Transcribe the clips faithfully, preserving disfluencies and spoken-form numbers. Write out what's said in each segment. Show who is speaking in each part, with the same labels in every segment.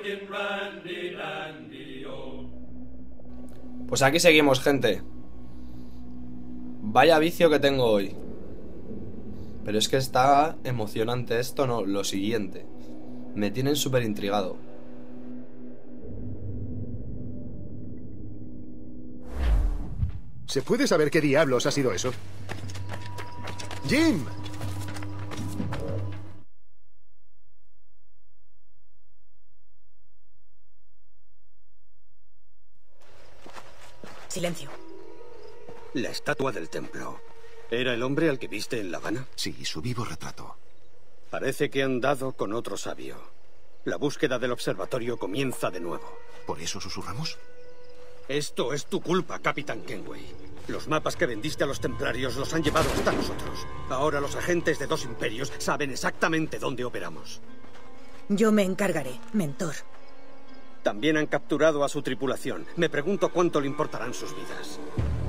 Speaker 1: Pues aquí seguimos, gente. Vaya vicio que tengo hoy. Pero es que está emocionante esto, no, lo siguiente. Me tienen súper intrigado.
Speaker 2: ¿Se puede saber qué diablos ha sido eso? ¡Jim!
Speaker 3: Silencio.
Speaker 4: La estatua del templo. ¿Era el hombre al que viste en La Habana?
Speaker 2: Sí, su vivo retrato.
Speaker 4: Parece que han dado con otro sabio. La búsqueda del observatorio comienza de nuevo.
Speaker 2: ¿Por eso susurramos?
Speaker 4: Esto es tu culpa, Capitán Kenway. Los mapas que vendiste a los templarios los han llevado hasta nosotros. Ahora los agentes de dos imperios saben exactamente dónde operamos.
Speaker 3: Yo me encargaré, mentor.
Speaker 4: También han capturado a su tripulación. Me pregunto cuánto le importarán sus vidas.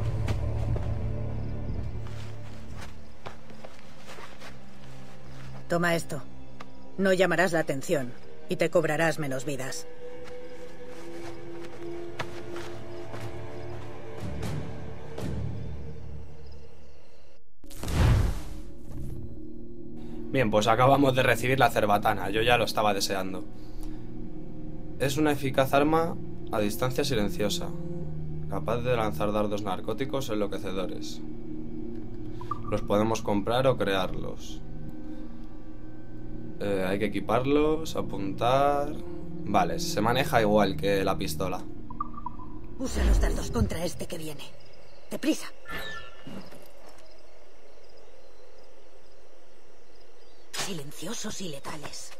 Speaker 3: Toma esto. No llamarás la atención y te cobrarás menos vidas.
Speaker 1: Bien, pues acabamos de recibir la cerbatana. Yo ya lo estaba deseando. Es una eficaz arma a distancia silenciosa, capaz de lanzar dardos narcóticos enloquecedores. Los podemos comprar o crearlos. Eh, hay que equiparlos, apuntar... Vale, se maneja igual que la pistola.
Speaker 3: Usa los dardos contra este que viene. ¡Deprisa! Silenciosos y letales.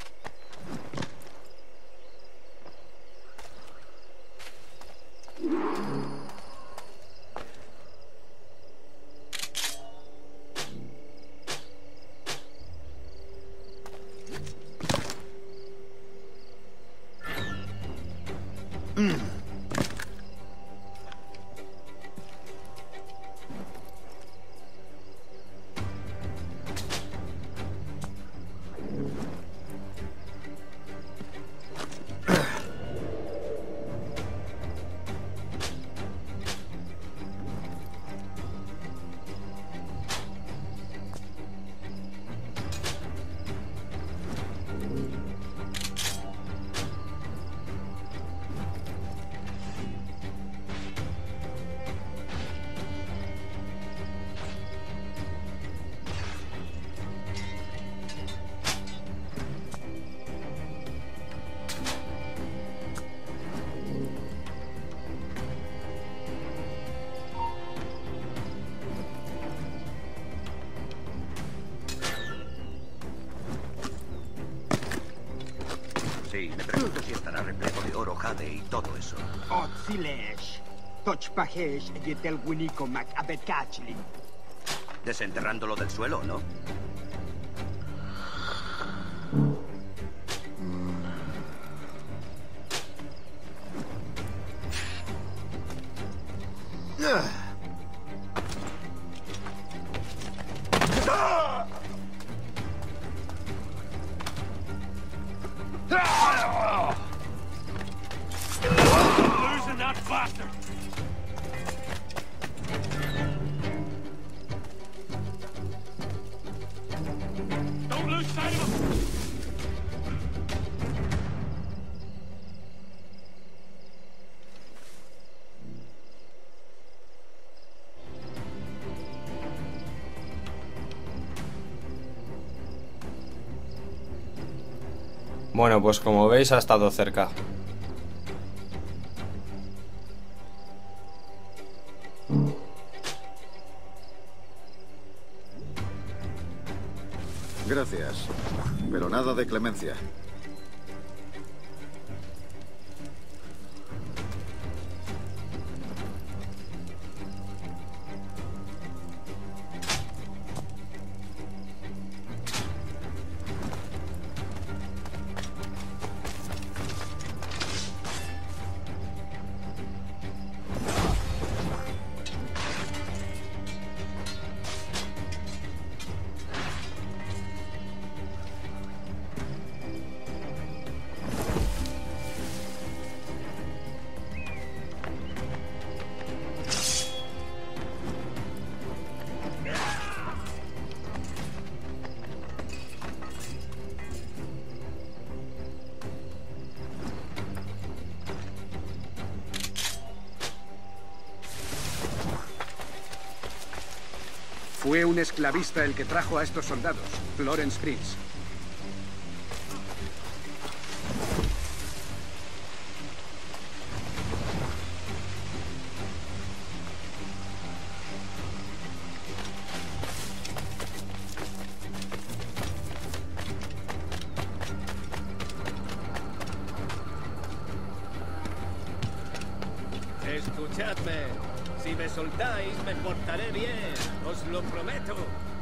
Speaker 5: Sí, me pregunto si estará repleto de oro, jade y todo eso. Desenterrándolo del suelo, ¿no?
Speaker 6: Losing that bastard! Don't lose sight of him!
Speaker 1: Bueno, pues como veis ha estado cerca.
Speaker 2: Gracias, pero nada de clemencia. Fue un esclavista el que trajo a estos soldados, Lawrence Prince.
Speaker 7: Escuchadme. Si me soltáis, me portaré bien. Os lo prometo.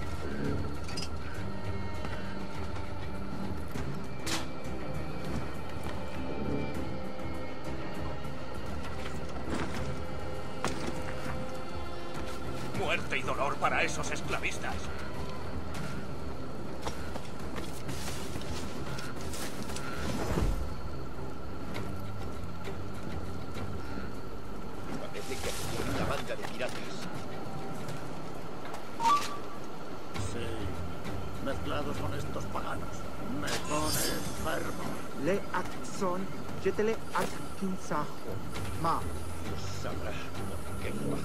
Speaker 6: Muerte y dolor para esos esclavistas.
Speaker 5: Parece que aquí hay una banda de piratas.
Speaker 8: Sí, mezclados con estos paganos. Me pone enfermo.
Speaker 9: Le Atson, Jetele Atkinsajo. Ma.
Speaker 5: Dios sabrá por qué no.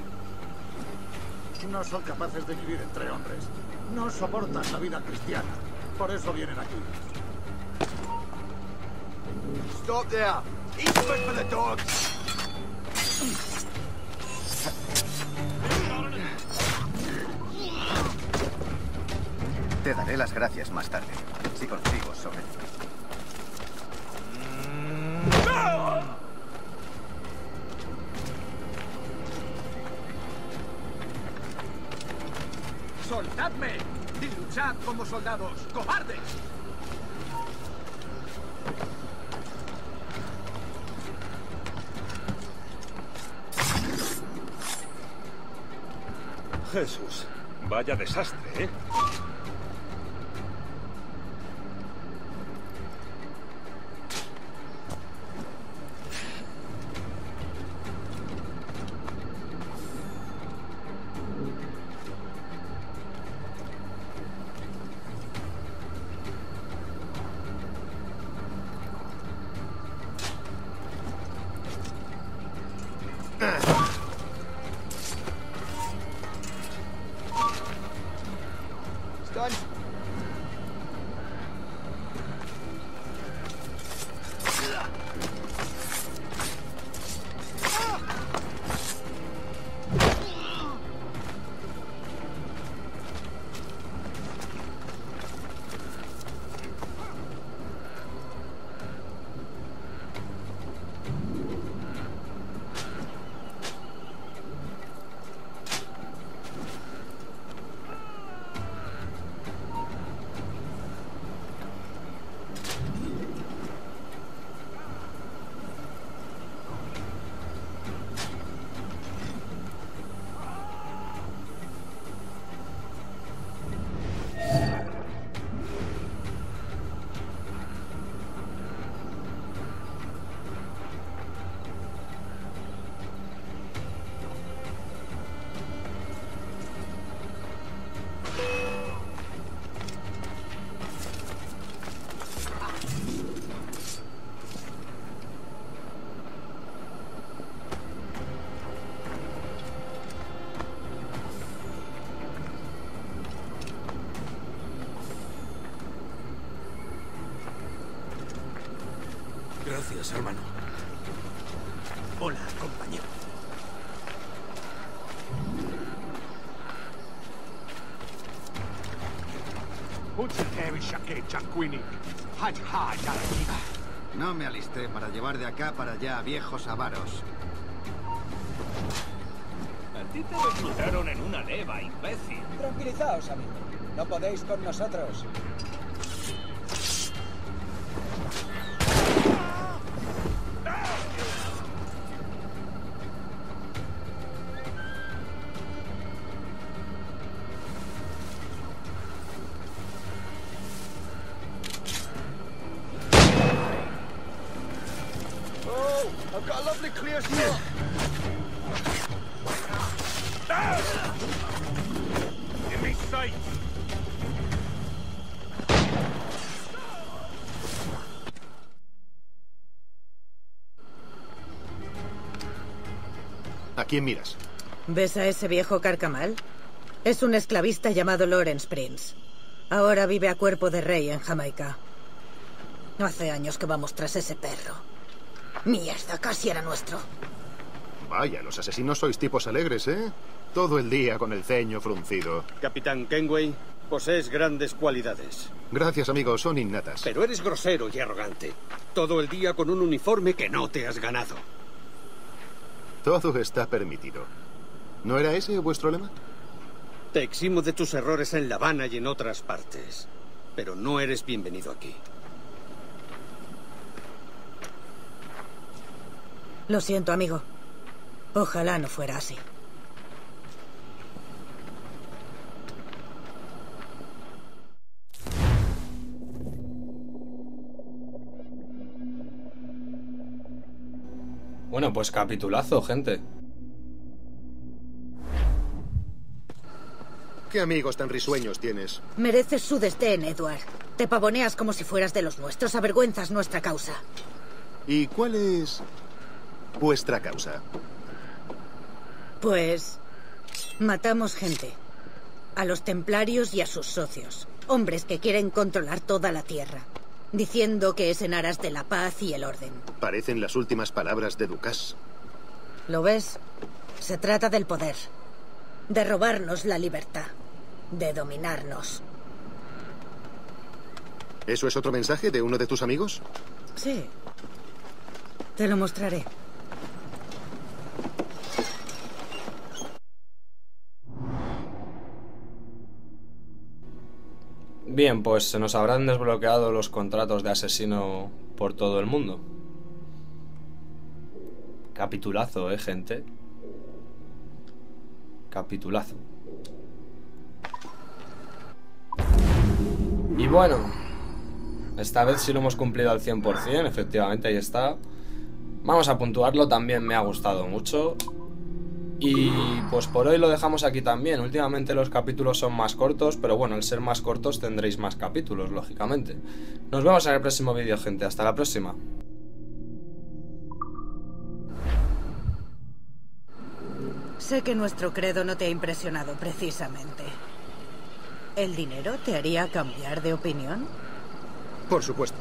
Speaker 8: No son capaces de vivir entre hombres. No soportan la vida cristiana. Por eso vienen aquí.
Speaker 5: Stop there! Eat food for the dogs!
Speaker 10: Te daré las gracias más tarde, si consigo sobrevivir.
Speaker 2: ¡Soltadme! ¡Y luchad como soldados! ¡Cobardes!
Speaker 6: Jesús, vaya desastre, ¿eh?
Speaker 4: Gracias, hermano. Hola, compañero.
Speaker 10: No me alisté para llevar de acá para allá a viejos avaros.
Speaker 7: A ti te reclutaron en una leva, imbécil.
Speaker 9: Tranquilizaos, amigo. No podéis con nosotros.
Speaker 5: I've got a lovely clear spot.
Speaker 6: ¡In my sight!
Speaker 2: ¿A quién miras?
Speaker 3: ¿Ves a ese viejo carcamal? Es un esclavista llamado Lawrence Prince. Ahora vive a cuerpo de rey en Jamaica. Hace años que vamos tras ese perro. Mierda, casi era nuestro.
Speaker 2: Vaya, los asesinos sois tipos alegres, ¿eh? Todo el día con el ceño fruncido.
Speaker 4: Capitán Kenway, posees grandes cualidades.
Speaker 2: Gracias, amigo, son innatas.
Speaker 4: Pero eres grosero y arrogante. Todo el día con un uniforme que no te has ganado.
Speaker 2: Todo está permitido. ¿No era ese vuestro lema?
Speaker 4: Te eximo de tus errores en La Habana y en otras partes. Pero no eres bienvenido aquí.
Speaker 3: Lo siento, amigo. Ojalá no fuera así.
Speaker 1: Bueno, pues capitulazo, gente.
Speaker 2: ¿Qué amigos tan risueños tienes?
Speaker 3: Mereces su desdén, Edward. Te pavoneas como si fueras de los nuestros. Avergüenzas nuestra causa.
Speaker 2: ¿Y cuál es vuestra causa?
Speaker 3: Pues... matamos gente. A los templarios y a sus socios. Hombres que quieren controlar toda la tierra. Diciendo que es en aras de la paz y el orden.
Speaker 2: Parecen las últimas palabras de Ducas.
Speaker 3: ¿Lo ves? Se trata del poder. De robarnos la libertad. De dominarnos.
Speaker 2: ¿Eso es otro mensaje de uno de tus amigos?
Speaker 3: Sí. Te lo mostraré.
Speaker 1: Bien, pues se nos habrán desbloqueado los contratos de asesino por todo el mundo. Capitulazo, ¿eh, gente? Capitulazo. Y bueno, esta vez sí lo hemos cumplido al cien por cien, efectivamente, ahí está. Vamos a puntuarlo, también me ha gustado mucho. Y pues por hoy lo dejamos aquí también. Últimamente los capítulos son más cortos, pero bueno, al ser más cortos tendréis más capítulos, lógicamente. Nos vemos en el próximo vídeo, gente. Hasta la próxima.
Speaker 3: Sé que nuestro credo no te ha impresionado precisamente. ¿El dinero te haría cambiar de opinión?
Speaker 2: Por supuesto.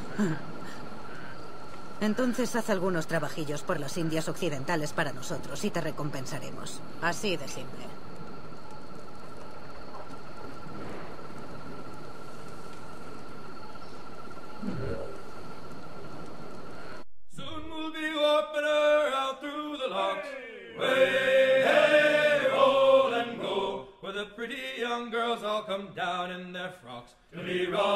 Speaker 3: Entonces haz algunos trabajillos por las Indias Occidentales para nosotros y te recompensaremos. Así de simple.
Speaker 11: Soon we'll be walking her out through the lots. Way, hey, roll and go. Where the pretty young girls all come down in their frocks to be rocked.